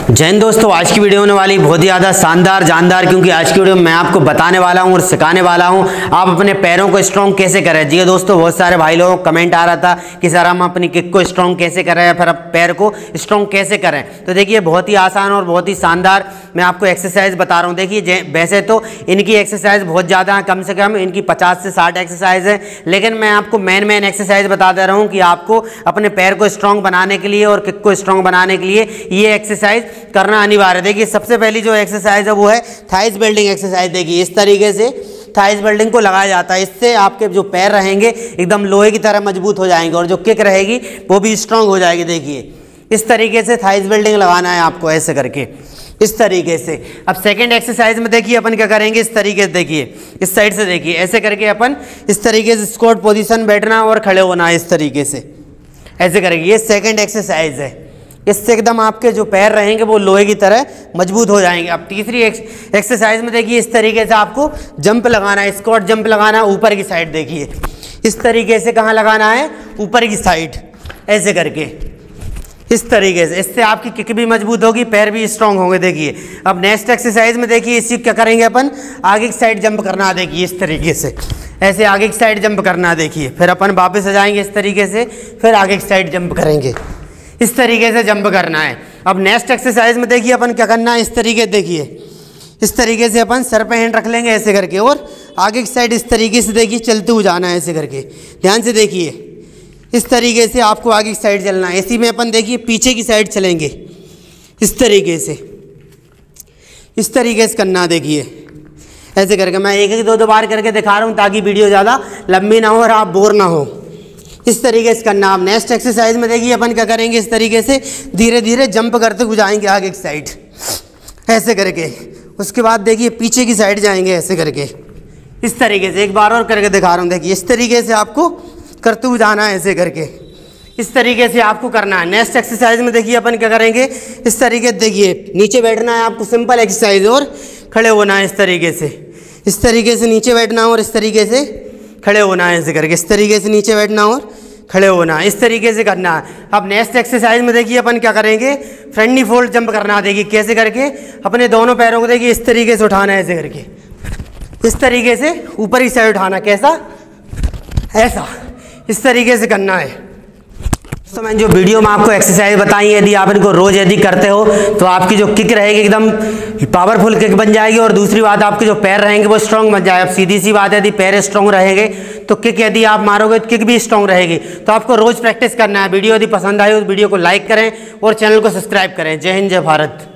जय हिंद दोस्तों, आज की वीडियो होने वाली बहुत ही ज़्यादा शानदार जानदार, क्योंकि आज की वीडियो में मैं आपको बताने वाला हूं और सिखाने वाला हूं आप अपने पैरों को स्ट्रॉन्ग कैसे करें। जी दोस्तों, बहुत सारे भाई लोगों का कमेंट आ रहा था कि सर हम अपनी किक को स्ट्रॉन्ग कैसे करें या फिर पैर को स्ट्रॉन्ग कैसे करें। तो देखिए, बहुत ही आसान और बहुत ही शानदार मैं आपको एक्सरसाइज बता रहा हूँ। देखिए, वैसे तो इनकी एक्सरसाइज बहुत ज़्यादा है, कम से कम इनकी 50 से 60 एक्सरसाइज है, लेकिन मैं आपको मेन एक्सरसाइज बता दे रहा हूँ कि आपको अपने पैर को स्ट्रॉन्ग बनाने के लिए और किक को स्ट्रॉन्ग बनाने के लिए ये एक्सरसाइज करना अनिवार्य है। देखिए, सबसे पहली जो एक्सरसाइज है वो है थाइस बिल्डिंग एक्सरसाइज। देखिए, इस तरीके से थाइस बिल्डिंग को लगाया जाता है। इससे आपके जो पैर रहेंगे एकदम लोहे की तरह मजबूत हो जाएंगे और जो किक रहेगी वो भी स्ट्रांग हो जाएगी। देखिए, इस तरीके से थाइस बिल्डिंग लगाना है आपको, ऐसे करके इस तरीके से। अब सेकंड एक्सरसाइज में देखिए अपन क्या करेंगे, इस तरीके से देखिए, इस साइड से देखिए, ऐसे करके अपन इस तरीके से स्क्वाट पोजीशन बैठना और खड़े होना है, इस तरीके से ऐसे करेंगे। ये सेकंड एक्सरसाइज है। इससे एकदम आपके जो पैर रहेंगे वो लोहे की तरह मजबूत हो जाएंगे। अब तीसरी एक्सरसाइज में देखिए, इस तरीके से आपको जंप लगाना है, स्क्वाट जंप लगाना है ऊपर की साइड। देखिए, इस तरीके से कहाँ लगाना है, ऊपर की साइड, ऐसे करके इस तरीके से। इससे आपकी किक भी मजबूत होगी, पैर भी स्ट्रांग होंगे। देखिए, अब नेक्स्ट एक्सरसाइज में देखिए, इसी क्या करेंगे अपन, आगे की साइड जंप करना है। देखिए, इस तरीके से ऐसे आगे की साइड जंप करना है। देखिए, फिर अपन वापस आ जाएंगे इस तरीके से, फिर आगे की साइड जंप करेंगे, इस तरीके से जंप करना है। अब नेक्स्ट एक्सरसाइज में देखिए अपन क्या करना है, इस तरीके देखिए, इस तरीके से अपन सर पे हैंड रख लेंगे ऐसे करके, और आगे की साइड इस तरीके से देखिए चलते हुए जाना है, ऐसे करके। ध्यान से देखिए, इस तरीके से आपको आगे की साइड चलना है। इसी में अपन देखिए पीछे की साइड चलेंगे, इस तरीके से, इस तरीके से करना। देखिए, ऐसे करके मैं एक दो बार करके दिखा रहा हूँ ताकि वीडियो ज़्यादा लंबी ना हो और आप बोर ना हो। इस तरीके से करना। आप नेक्स्ट एक्सरसाइज में देखिए अपन क्या करेंगे, इस तरीके से धीरे धीरे जंप करते हुए जाएंगे आगे की साइड, ऐसे करके। उसके बाद देखिए पीछे की साइड जाएंगे, ऐसे करके, इस तरीके से। एक बार और करके दिखा रहा हूँ, देखिए इस तरीके से आपको करते हुए जाना है, ऐसे करके, इस तरीके से आपको करना है। नेक्स्ट एक्सरसाइज में देखिए अपन क्या करेंगे, इस तरीके से देखिए, नीचे बैठना है आपको, सिंपल एक्सरसाइज, और खड़े होना है इस तरीके से, इस तरीके से नीचे बैठना है और इस तरीके से खड़े होना है, ऐसे करके, इस तरीके से नीचे बैठना और खड़े होना, इस तरीके से करना है। अब नेक्स्ट एक्सरसाइज में देखिए अपन क्या करेंगे, फ्रंट नी फोल्ड जंप करना है। देखिए कैसे करके, अपने दोनों पैरों को देखिए इस तरीके से उठाना है, ऐसे करके, इस तरीके से ऊपर की साइड उठाना। कैसा, ऐसा, इस तरीके से करना है। तो मैंने जो वीडियो में आपको एक्सरसाइज बताई है, यदि आप इनको रोज यदि करते हो तो आपकी जो किक रहेगी एकदम पावरफुल किक बन जाएगी, और दूसरी बात आपके जो पैर रहेंगे वो स्ट्रांग बन जाएगा। अब सीधी सी बात है, यदि पैर स्ट्रांग रहेंगे तो किक यदि आप मारोगे तो किक भी स्ट्रांग रहेगी। तो आपको रोज प्रैक्टिस करना है। वीडियो यदि पसंद आई हो तो वीडियो को लाइक करें और चैनल को सब्सक्राइब करें। जय हिंद, जय भारत।